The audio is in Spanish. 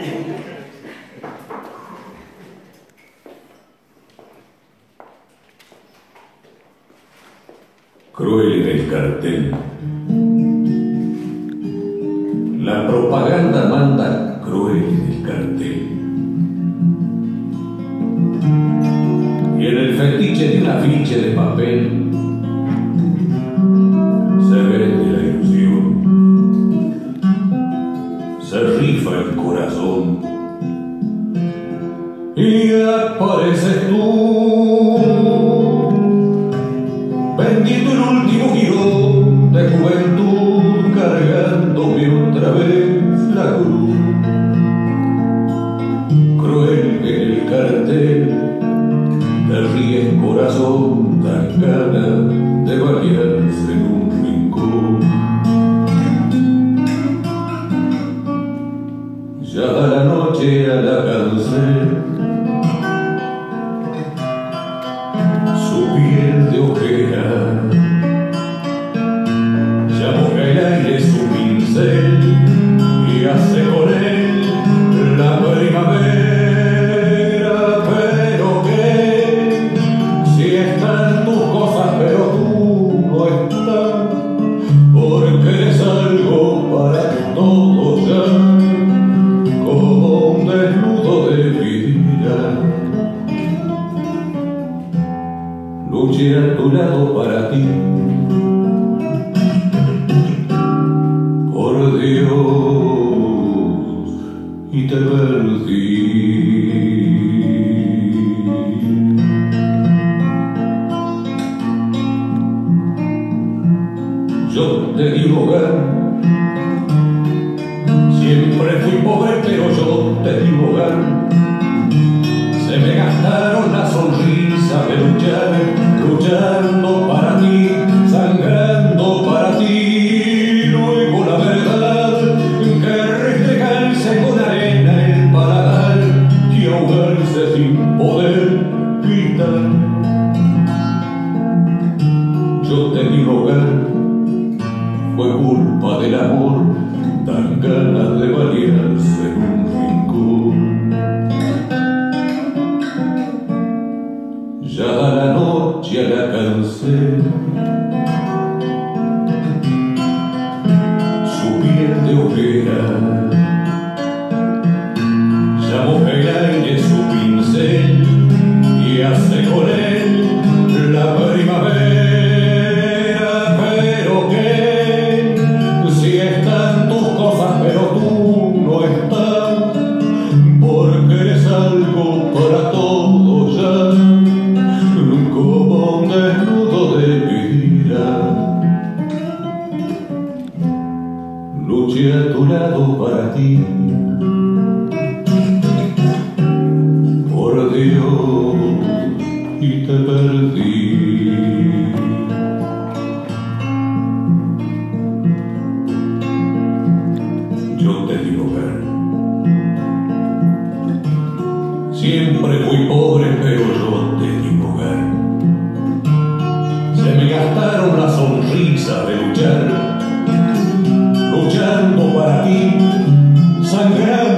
Cruel en el cartel. La propaganda manda cruel en el cartel. Y en el fetiche de un afiche de papel se vende la ilusión, se rifa el corazón y apareces tú vendiendo el último giro de juventud, cargándome otra vez la cruz. Cruel en el cartel, te ríes corazón, tan ganas de variarse en un rincón. Ya da la noche a la cancel, su piel de ojera, ya moja el aire su pincel y hace con él la primavera. Pero que si están tus cosas pero tú no estás, porque eres algo para todos ya, como un desnudo de vida. Luché a tu lado para ti, por Dios, y te perdí. Yo te di un hogar, siempre fui pobre pero yo te di un hogar. Se me gastaron la sonrisa de luchar, luchando para ti, sangrando para ti. Luego la verdad que restregarse con arena el paladar y ahogarse sin poder gritar. Yo te di hogar, fue culpa del amor, tan ganas de variarse en un rincón. Ya da la noche a la cancel, su piel de ojera, ya moja el aire su pincel y hace con él la primavera. Pero que si están tus cosas pero tú no estás, porque eres algo para todos ya, como un desnudo de vida. Luché a tu lado para ti, por Dios, y te perdí. Yo te di hogar, siempre fui pobre pero yo te di hogar. Se me gastaron la sonrisa de luchar, luchando para ti, sangrando